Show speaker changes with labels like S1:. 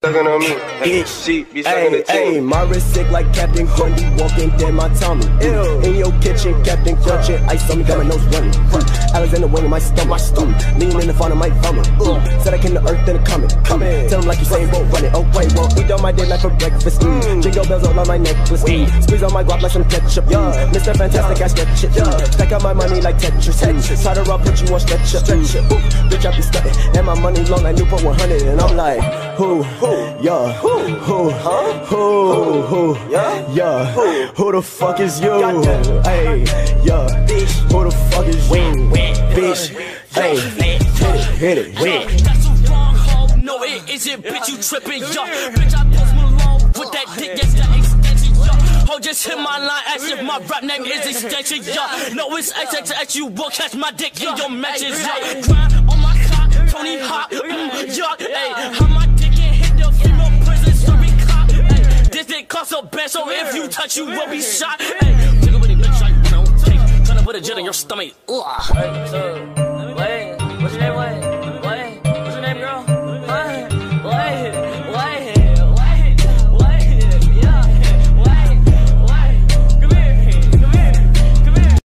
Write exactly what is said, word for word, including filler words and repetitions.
S1: Sucking on me,
S2: bitch.
S1: She be sucking the
S2: Hey, my wrist sick like Captain Grundy, walking dead my Tommy. Ew. In your kitchen, Captain Crunching, ice on me, got my nose running. Mm. Alexander Wayne in my stomach, mm. Lean in the front of my vomit. Mm. Said I came to earth and coming. Coming. Tell him like you saying, won't run it. Oh wait, won't eat on my day like for breakfast. Mm. Jingle bells all on my necklace. Mm. Squeeze on my guap like some ketchup. Mm. Mister Fantastic, I stretch it. Yeah. Stack out my money like Tetris. Mm. Try to rob, put you on stretcher. Mm. Ooh, bitch, I be stunting, and my money long like Newport one hundred, and I'm like, who, yeah, who, who, who, who, yeah, who the fuck is you? Hey, yeah, who the fuck is you? Bitch, hey, hit it, hit it, hit it.
S3: That's a wrong hoe, no it isn't, bitch, you tripping, yo. Bitch, I post Malone with that dick, that's the extension, yo. Ho, just hit my line, ask if my rap name is extension, yo. No, it's X X X, you will catch my dick in your matches, yo. Grind on my cock, Tony Hawk, mm, yo, hey, how my dick can hit the female prison, sorry cop, hey. This dick costs a band, so if you touch, you will be shot, hey. Nigga with a bitch, like, you know, take, tryna put a jet in your stomach, ugh.